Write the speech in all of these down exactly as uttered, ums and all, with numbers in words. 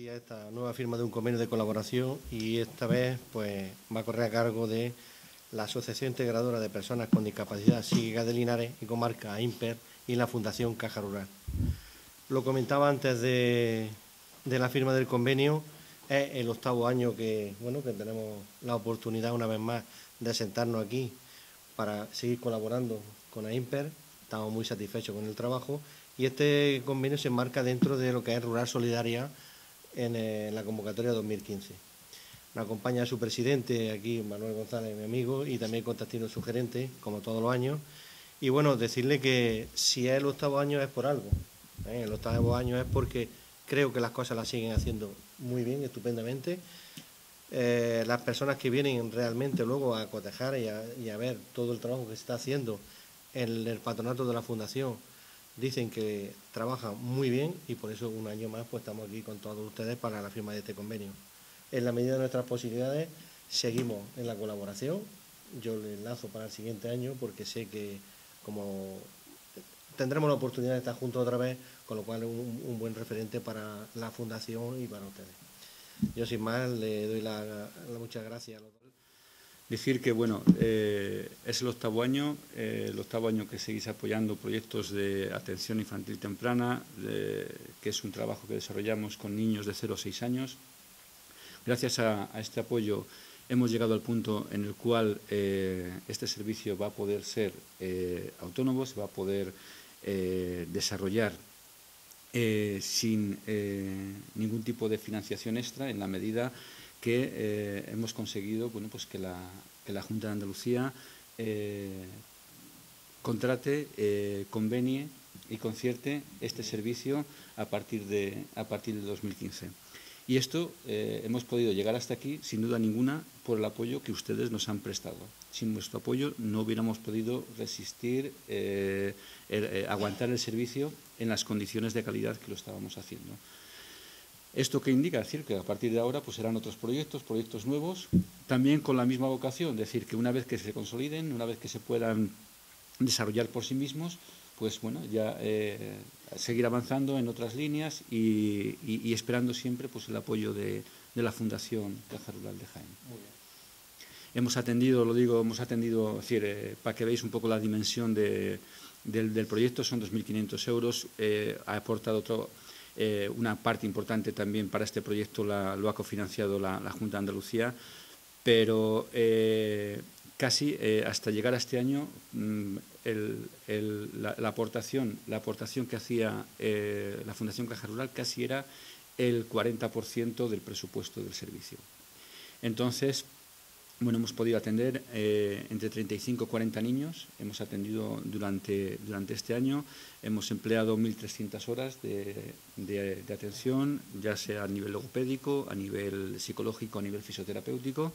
aquí a esta nueva firma de un convenio de colaboración y esta vez pues va a correr a cargo de la Asociación Integradora de Personas con Discapacidad Psíquica de Linares y Comarca IMPER y la Fundación Caja Rural. Lo comentaba antes de, de la firma del convenio, es el octavo año que, bueno, que tenemos la oportunidad una vez más de sentarnos aquí para seguir colaborando con IMPER. Estamos muy satisfechos con el trabajo y este convenio se enmarca dentro de lo que es Rural Solidaria en, eh, en la convocatoria dos mil quince. Me acompaña su presidente aquí, Manuel González, mi amigo, y también Constantino, su gerente, como todos los años. Y bueno, decirle que si es el octavo año es por algo. ¿eh? El octavo año es porque creo que las cosas las siguen haciendo muy bien, estupendamente. Eh, las personas que vienen realmente luego a cotejar y a, y a ver todo el trabajo que se está haciendo en el patronato de la Fundación dicen que trabajan muy bien y por eso un año más pues estamos aquí con todos ustedes para la firma de este convenio. En la medida de nuestras posibilidades seguimos en la colaboración. Yo le enlazo para el siguiente año porque sé que como tendremos la oportunidad de estar juntos otra vez, con lo cual es un, un buen referente para la Fundación y para ustedes. Yo sin más le doy la, la muchas gracias a los dos. Decir que bueno, eh, es el octavo año, eh, el octavo año que seguís apoyando proyectos de atención infantil temprana, eh, que es un trabajo que desarrollamos con niños de cero a seis años. Gracias a, a este apoyo hemos llegado al punto en el cual eh, este servicio va a poder ser eh, autónomo, se va a poder eh, desarrollar eh, sin eh, ningún tipo de financiación extra, en la medida que eh, hemos conseguido bueno, pues que, la, que la Junta de Andalucía eh, contrate, eh, convenie y concierte este servicio a partir de, a partir de dos mil quince. Y esto eh, hemos podido llegar hasta aquí, sin duda ninguna, por el apoyo que ustedes nos han prestado. Sin vuestro apoyo no hubiéramos podido resistir, eh, el, eh, aguantar el servicio en las condiciones de calidad que lo estábamos haciendo. ¿Esto qué indica? Es decir, que a partir de ahora pues serán otros proyectos, proyectos nuevos, también con la misma vocación, es decir, que una vez que se consoliden, una vez que se puedan desarrollar por sí mismos, pues bueno, ya eh, seguir avanzando en otras líneas y, y, y esperando siempre pues el apoyo de, de la Fundación Caja Rural de Jaén. Muy bien. Hemos atendido, lo digo, hemos atendido, es decir, eh, para que veáis un poco la dimensión de, del, del proyecto, son dos mil quinientos euros, eh, ha aportado otro, eh, una parte importante también para este proyecto, la, lo ha cofinanciado la, la Junta de Andalucía, pero eh, casi eh, hasta llegar a este año el, el, la, la, aportación, la aportación que hacía eh, la Fundación Caja Rural casi era el cuarenta por ciento del presupuesto del servicio. Entonces, bueno, hemos podido atender eh, entre treinta y cinco y cuarenta niños, hemos atendido durante, durante este año, hemos empleado mil trescientas horas de, de, de atención, ya sea a nivel logopédico, a nivel psicológico, a nivel fisioterapéutico,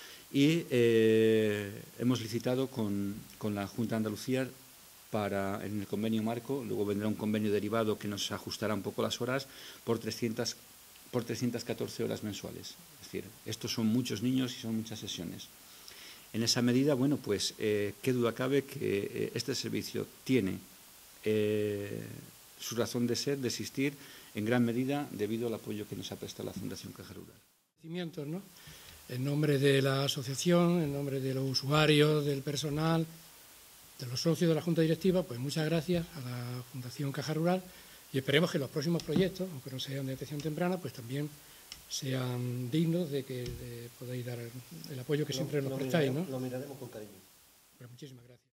y eh, hemos licitado con, con la Junta de Andalucía para, en el convenio marco, luego vendrá un convenio derivado que nos ajustará un poco las horas por trescientas, por trescientas catorce horas mensuales. Es decir, estos son muchos niños y son muchas sesiones. En esa medida, bueno, pues eh, qué duda cabe que eh, este servicio tiene eh, su razón de ser, de existir, en gran medida debido al apoyo que nos ha prestado la Fundación Caja Rural. ¿no? En nombre de la asociación, en nombre de los usuarios, del personal, de los socios de la Junta Directiva, pues muchas gracias a la Fundación Caja Rural y esperemos que los próximos proyectos, aunque no sean de detección temprana, pues también sean dignos de que de podáis dar el apoyo que lo, siempre nos lo prestáis, miraremos, ¿no? Lo miraremos con cariño. Pues muchísimas gracias.